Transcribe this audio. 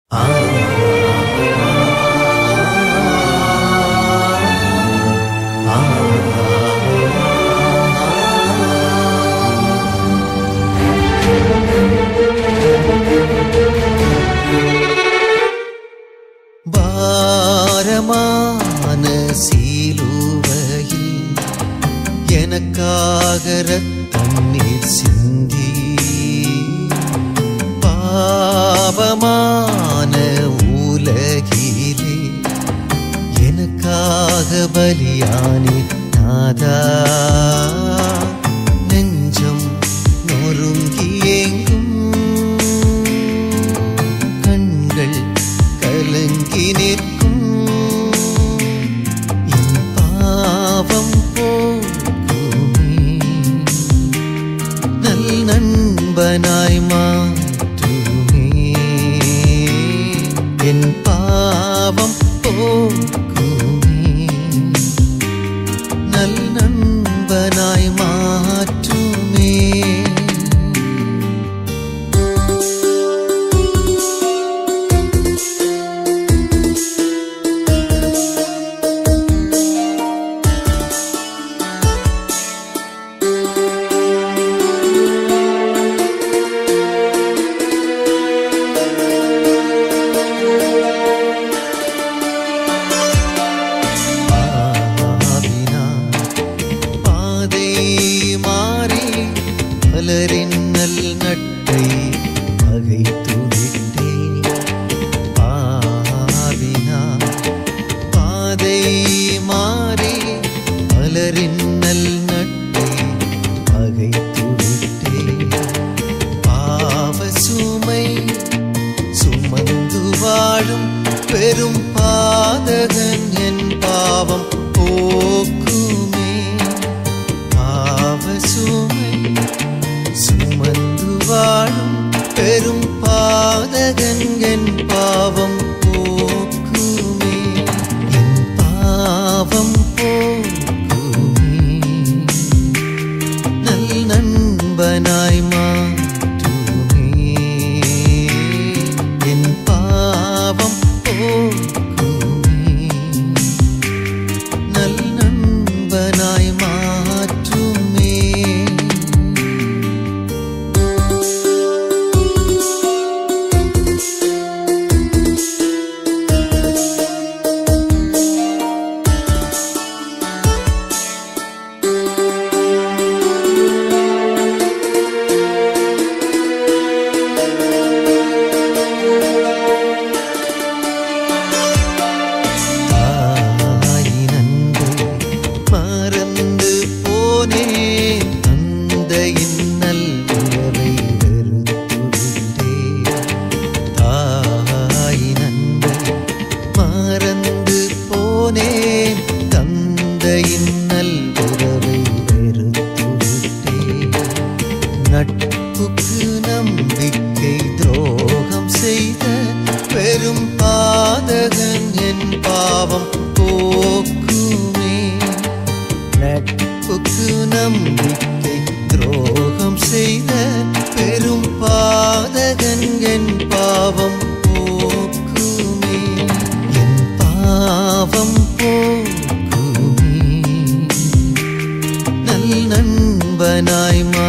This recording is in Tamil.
பாரமான சிலுவையில் எனக்காக ரத்தம் சிந்தி பாவமான உலகிலே எனக்காக பலியானே நாதா. நெஞ்சம் நொறுங்கி எங்கும் கண்கள் கலங்கி நிற்கும் என் பாவம் போக்குமே நல் நண்பனாய் மாற்றுமே என் பாவம் போக்குமே நல் நண்பனாய் மாற்றுமே. மலரின் நல் நட்டை பகைத்துவிட்டே பாவினா பாதை மாறி மலரின் நல் நட்டை பகைத்துவிட்டே பாவ சுமை சுமந்து வாழும் பெரும் பாதகன் என் பாவம் போக்குமே. பாவ சுமை சுமந்து வாழும் பெரும் பாதகன் என் பாவம் போக்குமே என் பாவம் போக்குமே நல் நண்பனாய் மாற்றுமே என் பாவம் போக்குமே நல் நண்பனாய் மாற்றுமே. மறந்து போனேன் தந்தையின் நல்லுறவை வெறுத்துவிட்டே தாயின் அன்பை மறந்து போனேன் தந்தையின் நல்லுறவை வெறுத்துவிட்டே நட்புக்கு நம்பிக்கை துரோகம் செய்த பெரும் பாதகன் என் பாவம் போக்குமே. நட்புக்கு நம்பிக்கை துரோகம் செய்த பெரும் பாதகன் என் பாவம் போக்குமே என் பாவம் போக்குமே நல் நண்பனாய்